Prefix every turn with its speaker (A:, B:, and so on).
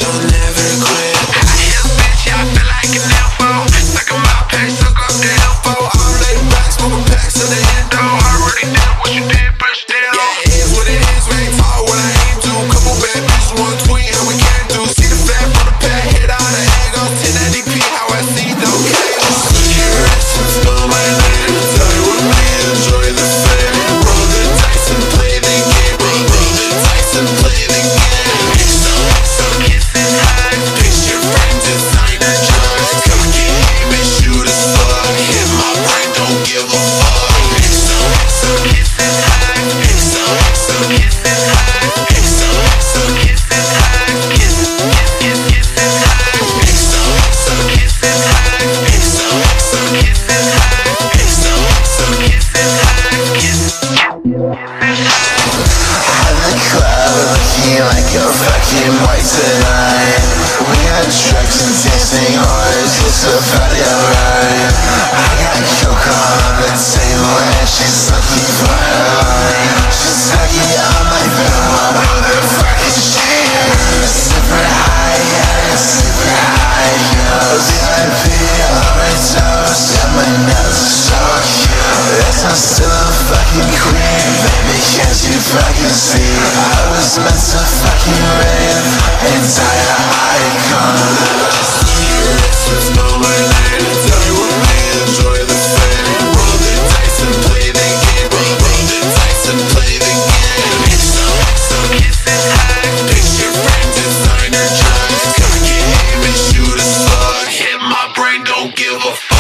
A: don't never quit.
B: Hot heel bitch, yeah, I feel like an elbow. Suck on my pack, suck up the elbow.
A: I'm laid back, smoking packs in the endo.
B: I already did what you did, push down.
A: Yeah, it is what it is, man. Tall what I aim to. Couple bad bitches, one tweet, how we can do. See the fat from the pack, hit out the egg on 1080p, how I see those cables. Cigarettes, blow my name. Die with me, enjoy the fame. Roll the dice and play the game. Roll the dice and play the game.
B: So kisses high.
A: Picture frames, designer drugs. Come get aim and shoot as fuck. Hit my brain, don't give a fuck.
B: So kisses high.
A: So
B: Kisses high. So kisses high. Kisses high.
A: So
B: Kisses high.
A: So
B: Kisses high.
A: So
B: Kisses high. Kisses high.
C: In the club, looking like a fucking white tonight. We got drugs and dancing horns, it's a party alright. I got coke on the table and she's looking for her line. She's sucking on my bed, motherfucking shit. Super high, yeah, super high, yo. VIP on my toes, and my nose is so cute. Yes, I'm still a fucking queen, baby, can't you fucking see? I was meant to fucking rave, entire icon.
A: Cigarettes, blow my name. Die with me, enjoy the fame. Roll the dice and play the game. Roll the dice and play the game.
B: So kisses high.
A: Picture frame, designer drugs. Come get aim and shoot as fuck. Hit my brain, don't give a fuck.